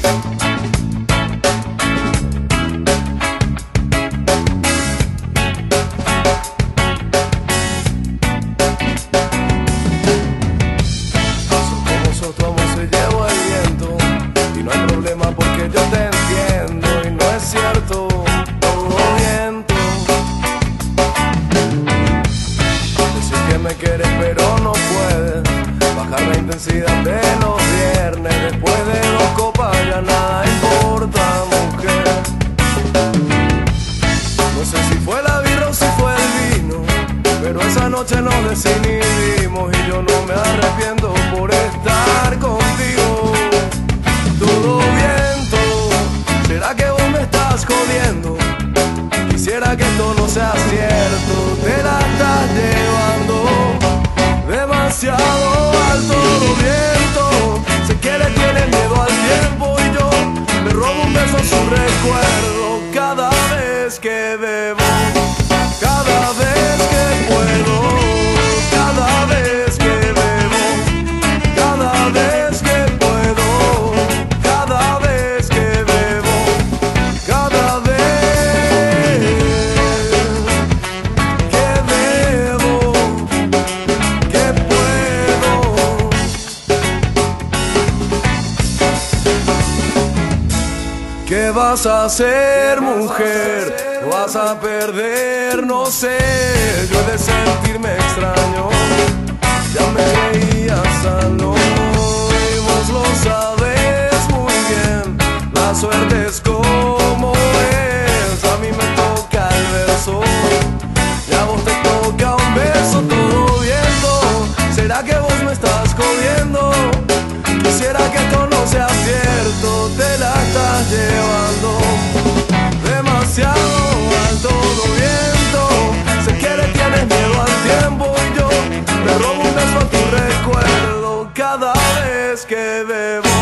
Porque yo te entiendo y no es cierto, todo viento. Decir que me quieres pero no puedes, bajar la intensidad de los viernes. Después de 2 copas ya nada importa, mujer. No sé si fue la birra o si fue el vino, pero esa noche nos desinhibimos y yo no me arrepiento por estar contigo. Todo viento, ¿será que vos me estás jodiendo? Quisiera que esto no sea cierto, te la estás llevando demasiado alto. Todo viento, sé que le tienes miedo al tiempo y yo me robo un beso a su recuerdo cada vez que bebo, cada vez que puedo, cada vez que bebo, cada vez que ¿qué vas a hacer, mujer? ¿Lo vas a perder? No sé, yo he de sentirme extraño. Ya me veía sano y vos lo sabes muy bien. La suerte es como es, a mí me toca el verso y a vos te toca un beso. Todo viento, ¿será que vos me estás jodiendo? Quisiera que esto no sea cierto, te la estás llevando demasiado alto. Todo viento, sé que le tienes miedo al tiempo y yo me robo un beso a tu recuerdo cada vez que bebo.